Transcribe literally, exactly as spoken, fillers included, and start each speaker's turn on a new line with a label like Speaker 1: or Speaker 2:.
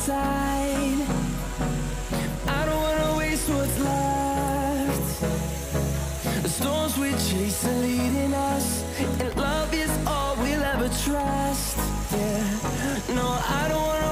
Speaker 1: side. I don't wanna waste what's left. The storms we chase are leading us, and love is all we'll ever trust. Yeah, no, I don't wanna